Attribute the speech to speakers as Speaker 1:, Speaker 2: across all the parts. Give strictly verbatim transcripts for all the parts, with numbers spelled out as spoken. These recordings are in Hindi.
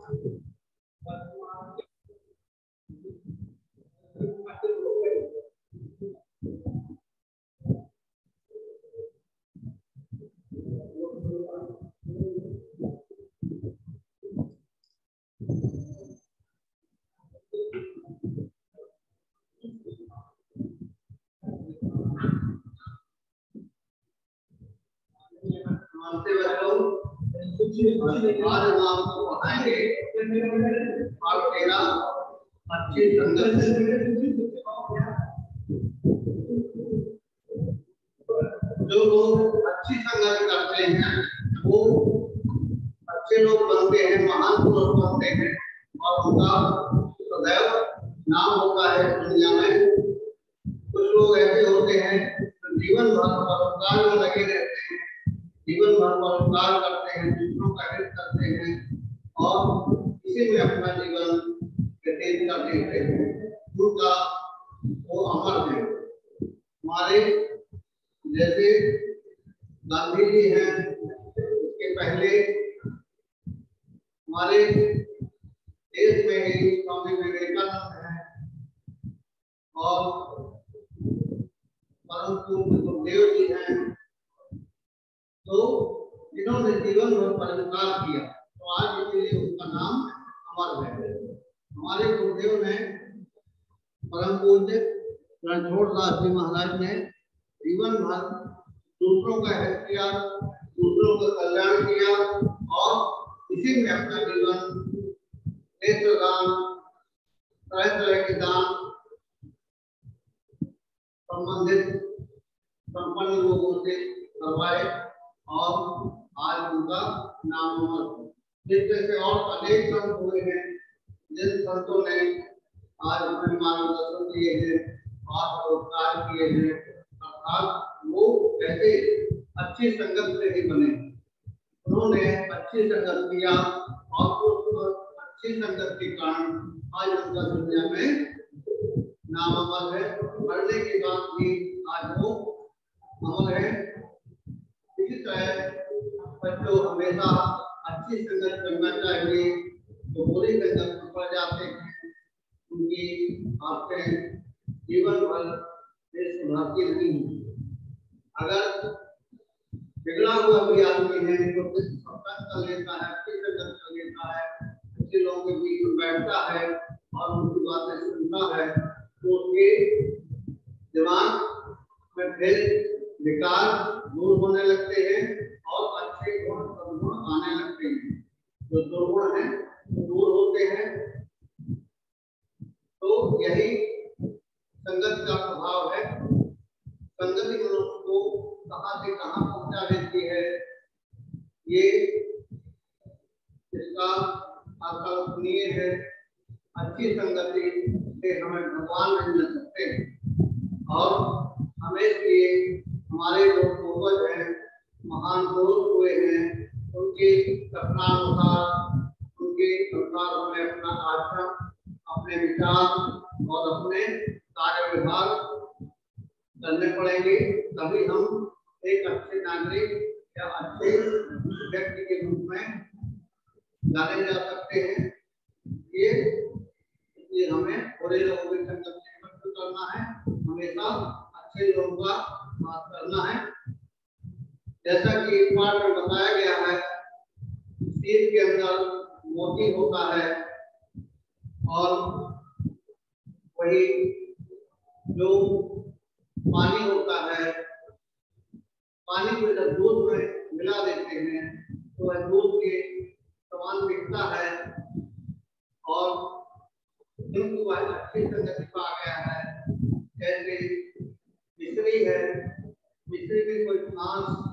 Speaker 1: आज हम आपको पढ़ाएंगे पाठ तेरह अच्छी संगत। जो लोग अच्छी संगत करते हैं वो अच्छे लोग बनते हैं, महान पुरुष बनते हैं और उनका सदैव नाम होता है दुनिया में। कुछ लोग ऐसे होते हैं जो जीवन भर परोपकार में लगे रहते हैं, जीवन भर परोपकार करते हैं, दूसरों का हित करते हैं और इसी में अपना जीवन व्यतीत कर देते हैं। उनका वो अमर है। हमारे जैसे गांधी जी हैं, उसके पहले हमारे देश में ही स्वामी विवेकानंद हैं और परम पूज्य गुरुदेव जी हैं। तो जिन्होंने जीवन भर परोपकार किया तो आज इसलिए उनका नाम अमर है। हमारे गुरुदेव ने परम पूज्य रणछोड़ दास जी महाराज ने जीवन भर दूसरों का हित किया, दूसरों का कल्याण किया और इसी में अपना जीवन नेत्रदान, तरह तरह के दान संबंधित संपन्न लोगों से करवाए और आज उनका नाम अमर। जिस जैसे और अनेक संत हुए हैं जिन संतों ने आज अपने मार्गदर्शन दिए हैं और उपकार किए हैं, अर्थात वो कैसे अच्छी संगत से ही बने। उन्होंने अच्छी संगत किया और उस अच्छी संगत के कारण आज उनका दुनिया में नाम अमर है। मरने के बाद भी आज वो अमर है। इसी तरह बच्चों हमेशा अच्छी संगत करना चाहिए। जो बुरी संगत में पड़ जाते हैं उनकी आपके जीवन भर सुधारती नहीं है। अगर बिगड़ा हुआ भी आदमी है जो सत्संग कर लेता है, अच्छी संगत कर लेता है, अच्छे लोगों के बीच में बैठता है और उनकी बातें सुनता है तो उसके दिमाग में फिर विकार दूर होने लगते हैं और अच्छे गुण सद्गुण आने लगते हैं। जो दुर्गुण है दूर होते हैं। तो यही संगत का प्रभाव है। संगति मनुष्य को कहां से कहां पहुंचा देती है, ये इसका अकल्पनीय है। अच्छी संगति से हमें भगवान मिल सकते हैं और हमें ये हमारे जो पूर्वज हैं, महान पुरुष हुए हैं, उनके कथनानुसार उनके अनुसार हमें अपना आचरण, अपने विचार और अपने कार्य विभाग करने पड़ेंगे। तभी हम एक अच्छे नागरिक या अच्छे व्यक्ति के रूप में जाने जा सकते हैं। ये इसलिए हमें बुरे लोगों की संगत से बच करना है, हमेशा अच्छे लोगों का बात करना है। जैसा कि एक पाठ में बताया गया है, सीप के अंदर मोती होता है और वही जो पानी होता है, पानी को जब दूध में मिला देते हैं तो वह दूध के समान दिखता है और उनको वह अच्छी संगति पा गया है। जैसे मिस्री है, मिस्री में कोई घास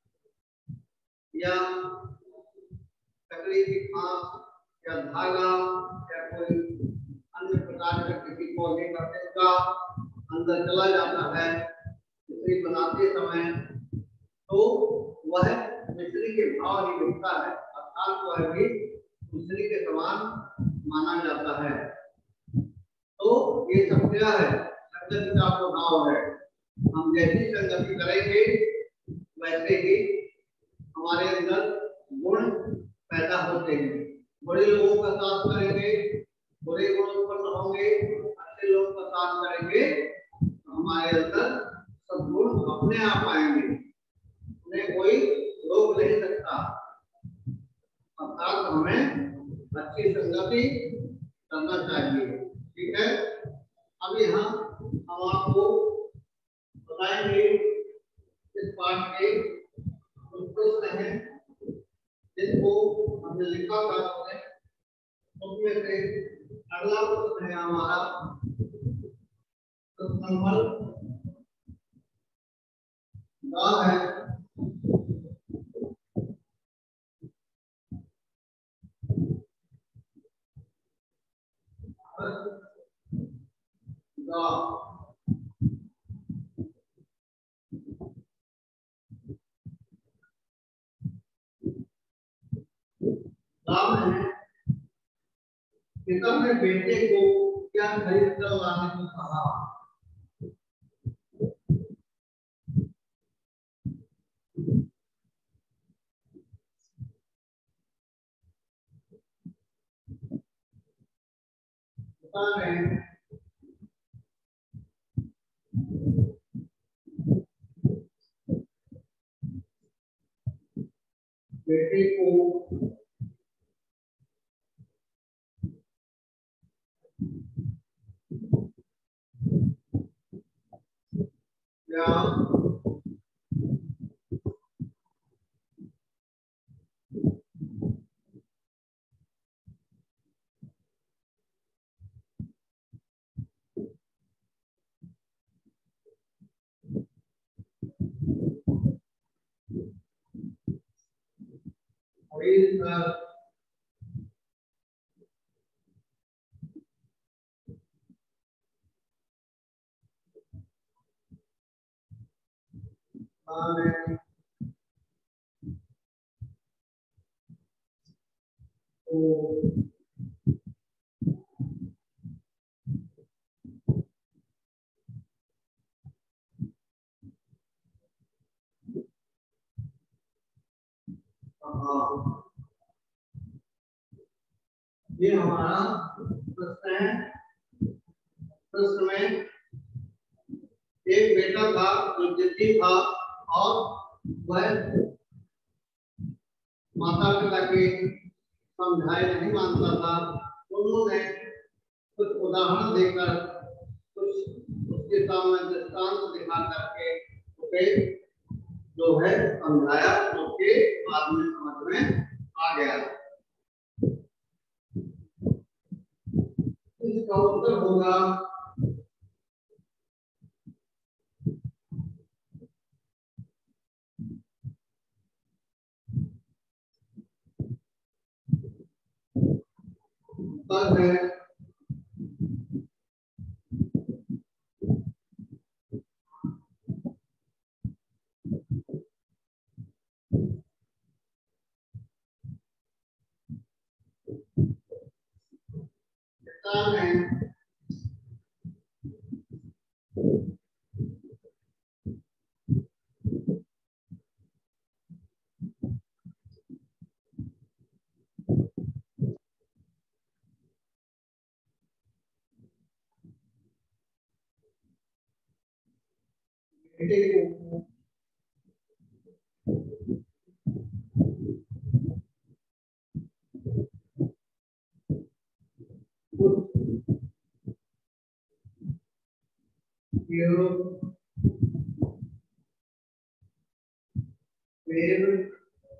Speaker 1: या लकड़ी की घास या धागा या कोई अन्य प्रकार का किसी पौधे का तिनका अंदर चला जाता है मिस्री बनाते समय, तो वह मिस्री के भाव ही दिखता है, अर्थात वह भी मिस्री के समान माना जाता है। तो ये सब क्या है? संगति का प्रभाव है। हम जैसी संगति करेंगे वैसे ही हमारे अंदर गुण पैदा होते हैं। बुरे लोगों का साथ करेंगे, बुरे गुण उत्पन्न होंगे, अच्छे लोगों का साथ करेंगे तो हमारे अंदर सद्गुण अपने आप आएंगे, उन्हें कोई रोक नहीं सकता। अर्थात हमें अच्छी संगति करना चाहिए। ठीक है, अब यहाँ हम आपको बताएंगे इस पाठ के कुछ प्रश्न हैं जिनको हमने लिखा था, उसमें से अगला प्रश्न है हमारा प्रश्न नंबर दस है। पिता ने बेटे को क्या खरीद कर लाने को कहा? पिता ने बेटे को क्या खरीद कर लाने को कहा? ये हमारा प्रश्न है। प्रश्न में एक बेटा था जो जिद्दी था और वह माता पिता के समझाए नहीं मानता था। उन्होंने कुछ उदाहरण देकर, कुछ उसके सामने दृष्टांत दिखा करके उसे जो है समझाया, उसके बाद में समझ में आ गया। इसका उत्तर होगा उत्तर है पिता ने बेटे को पेड़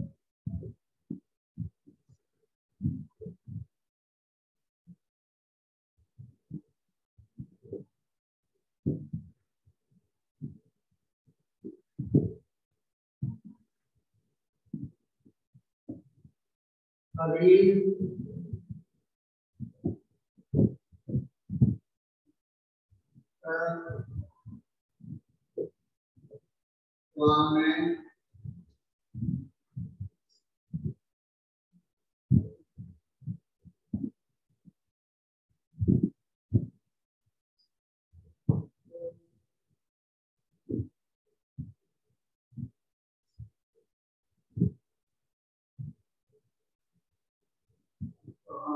Speaker 1: खरीद कर लाने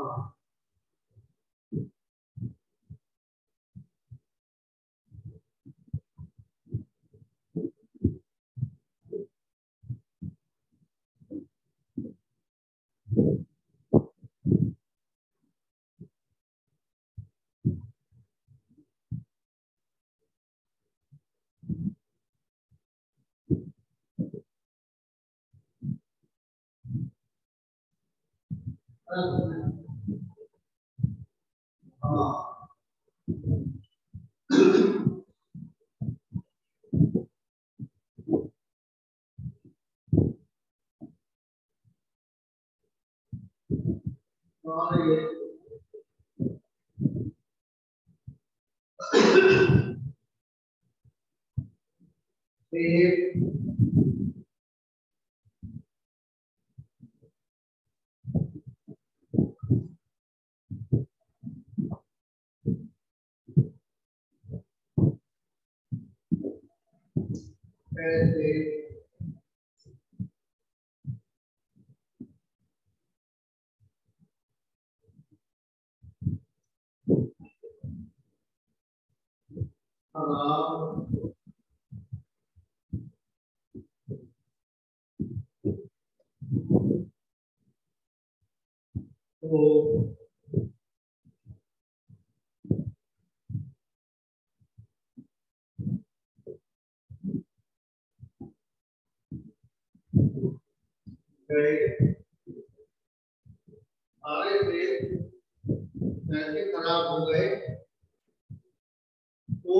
Speaker 1: हाँ हाँ और ये सेब पैसे शराब तो गए सारे सेब पैसे खराब हो गए तो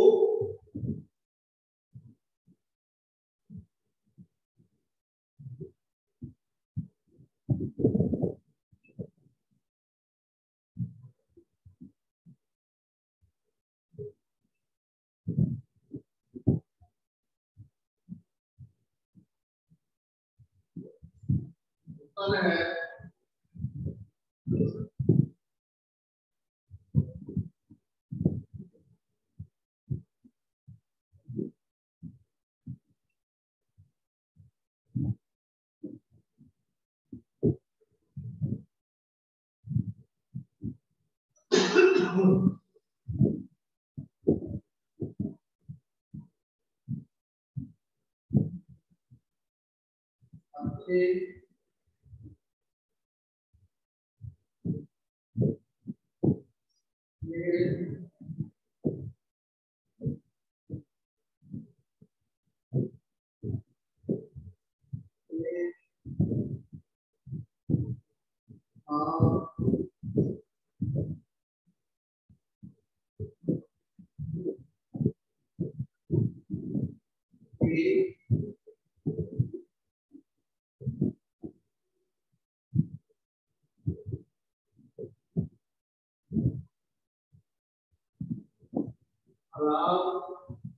Speaker 1: उत्तर है अच्छे ये ये हाँ ये खराब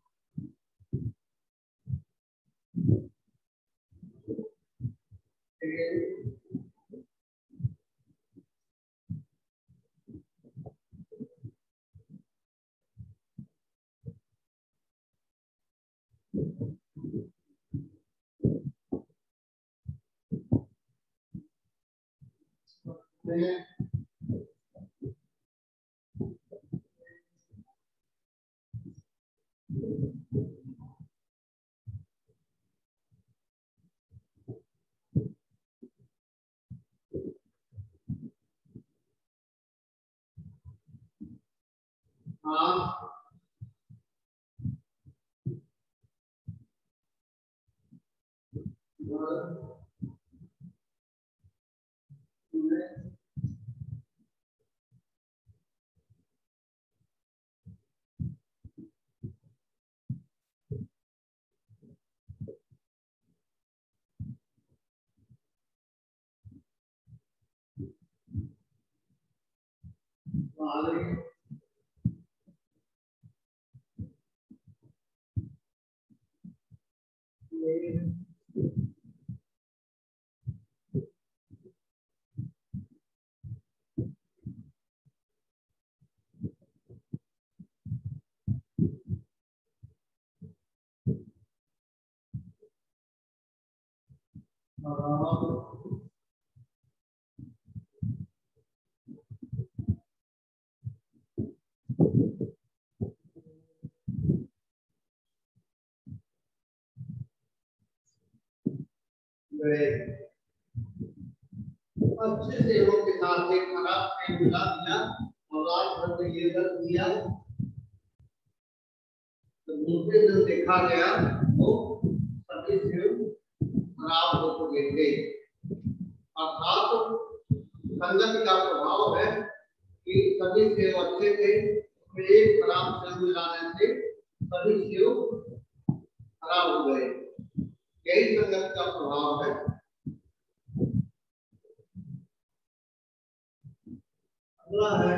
Speaker 1: तेल में हाँ वाले ये खराब गए। अच्छे सेवों के साथ एक खराब से मिला दिया और रात भर में ये कर दिया तो दूसरे दिन देखा गया तो सभी सेव खराब हो चुके थे। अर्थात संगत का प्रभाव है कि सभी सेव अच्छे थे, उसमें एक खराब सेव मिलाने से सभी सेव खराब हो गए। यही संगत का प्रभाव है। अगला है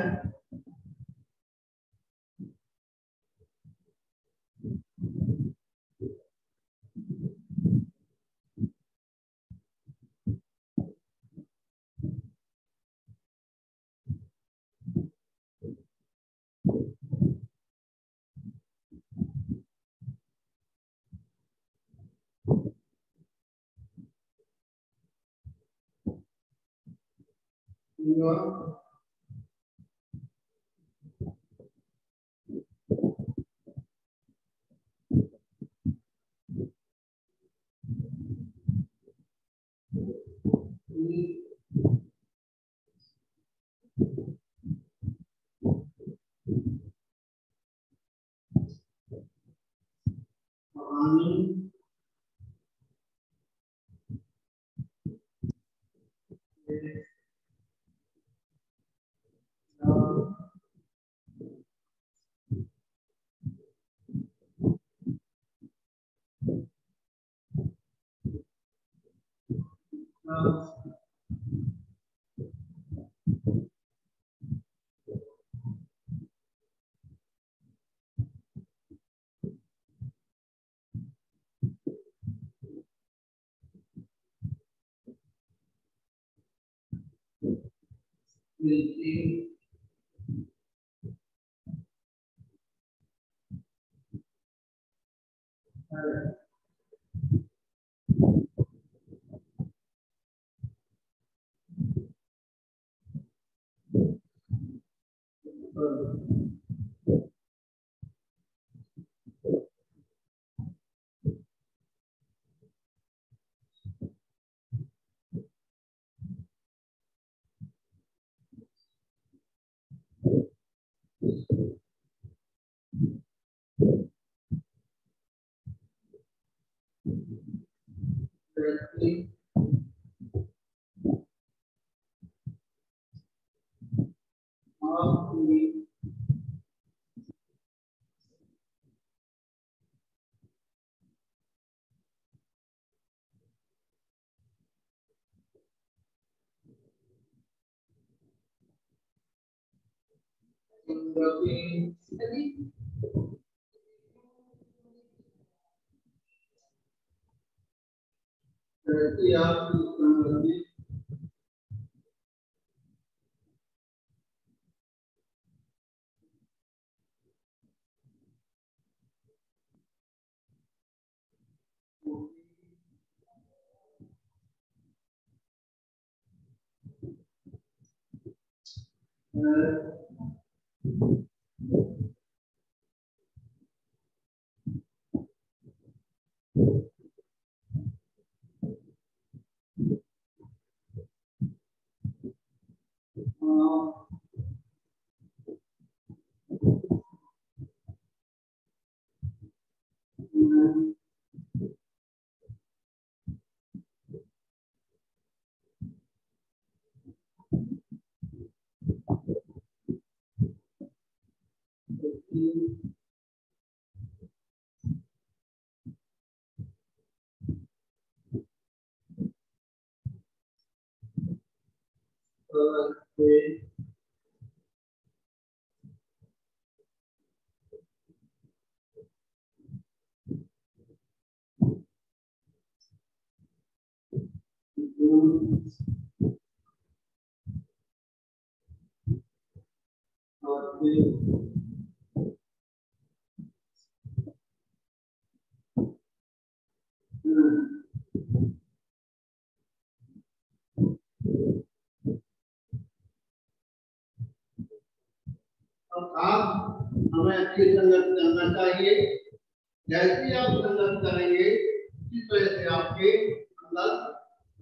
Speaker 1: आप हमें अच्छी संगत करना चाहिए। जैसे आप संगत करेंगे उसी तरह से आपके अंदर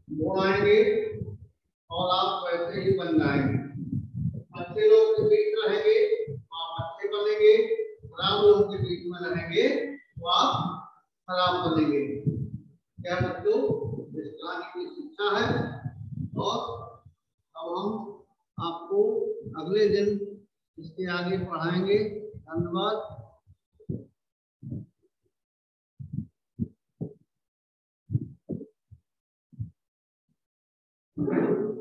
Speaker 1: गुण आएंगे और आप वैसे ही बन जाएंगे। अच्छे लोग के बीच रहेंगे तो आप अच्छे बनेंगे, खराब लोगों के बीच में रहेंगे तो आप खराब बनेंगे। क्या बच्चों, इस कहानी की शिक्षा है। और अब हम आपको अगले दिन इसके आगे पढ़ाएंगे। धन्यवाद।